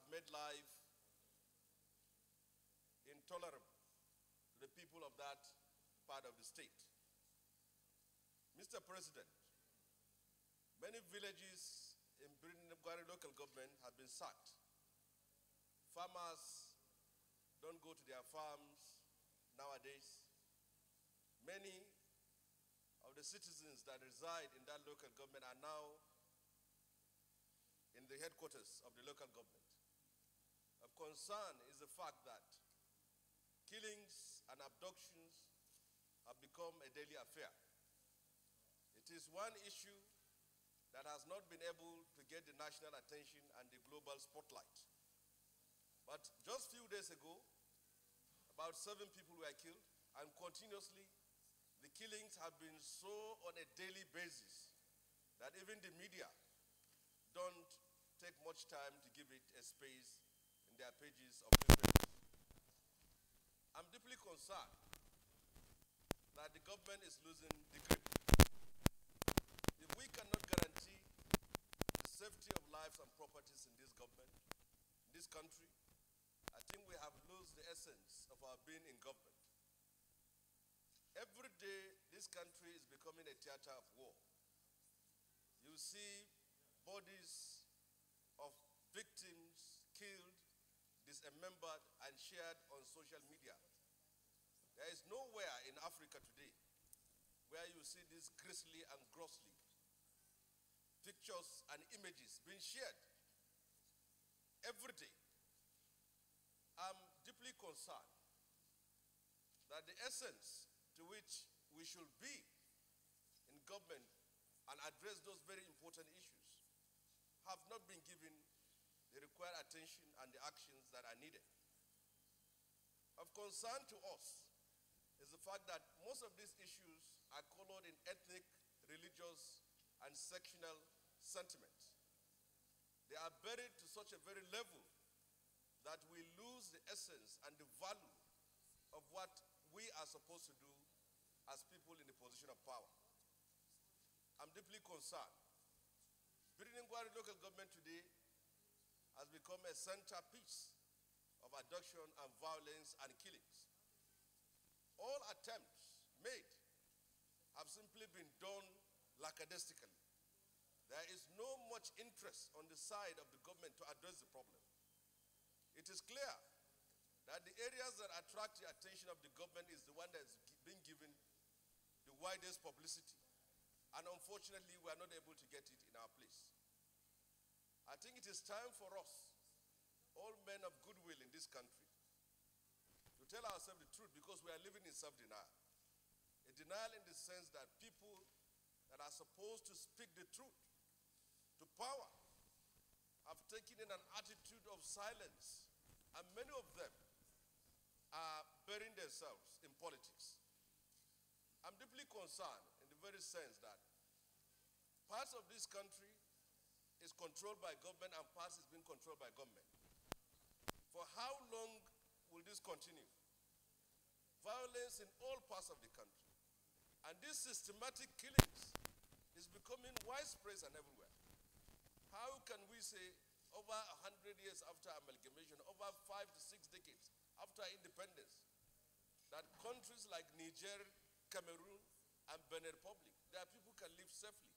have made life intolerable to the people of that part of the state. Mr. President, many villages in Birinigwari local government have been sacked. Farmers don't go to their farms nowadays. Many of the citizens that reside in that local government are now in the headquarters of the local government. Of concern is the fact that killings and abductions have become a daily affair. It is one issue that has not been able to get the national attention and the global spotlight. But just a few days ago, about 7 people were killed, and continuously the killings have been so on a daily basis that even the media don't take much time to give it a space in their pages of newspapers. I'm deeply concerned that the government is losing the grip. If we cannot guarantee the safety of lives and properties in this government, in this country, I think we have lost the essence of our being in government. Every day, this country is becoming a theater of war. You see bodies of victims killed, dismembered, and shared on social media. There is nowhere in Africa today where you see this grisly and grossly pictures and images being shared every day. I'm deeply concerned that the essence to which we should be in government and address those very important issues have not been given the required attention and the actions that are needed. Of concern to us is the fact that most of these issues are colored in ethnic, religious, and sectional sentiments. They are buried to such a very level that we lose the essence and the value of what we are supposed to do as people in the position of power. I'm deeply concerned. Birinigwari local government today has become a centerpiece of abduction and violence and killings. All attempts made have simply been done lackadaisically. There is no much interest on the side of the government to address the problem. It is clear that the areas that attract the attention of the government is the one that is being given the widest publicity. And unfortunately, we are not able to get it in our place. I think it is time for us, all men of goodwill in this country, to tell ourselves the truth, because we are living in self-denial. A denial in the sense that people that are supposed to speak the truth to power have taken in an attitude of silence, and many of them are burying themselves in politics. I'm deeply concerned in the very sense that parts of this country is controlled by government and parts is being controlled by government. For how long will this continue? Violence in all parts of the country. And these systematic killings is becoming widespread and everywhere. How can we say over 100 years after amalgamation, over 5 to 6 decades after independence, that countries like Niger, Cameroon, and Benin Republic, their people can live safely?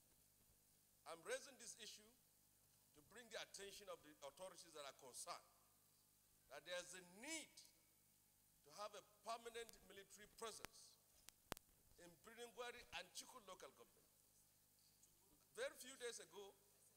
I'm raising this issue to bring the attention of the authorities that are concerned that there's a need to have a permanent military presence in Birinigwari and Chukwu local government. Very few days ago,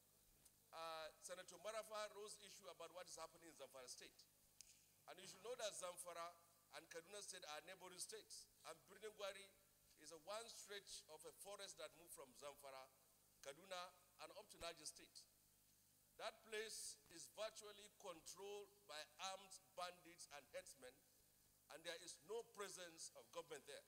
Senator Marafa rose issue about what is happening in Zamfara state. And you should know that Zamfara and Kaduna state are neighboring states. And Birinigwari is a one stretch of a forest that moved from Zamfara, Kaduna, and up to Niger state. That place is virtually controlled by armed bandits and headsmen, and there is no presence of government there.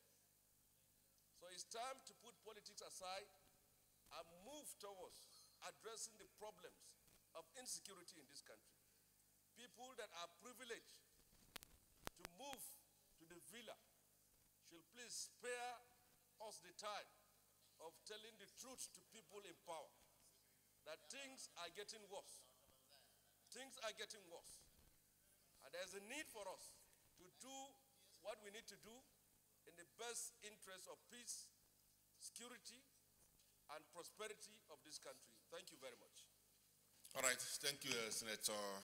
So it's time to put politics aside and move towards addressing the problems of insecurity in this country. People that are privileged to move to the villa should please spare us the time of telling the truth to people in power, that things are getting worse. Things things are getting worse. And there's a need for us to do what we need to do in the best interest of peace, security, and prosperity of this country. Thank you very much. All right. Thank you, Senator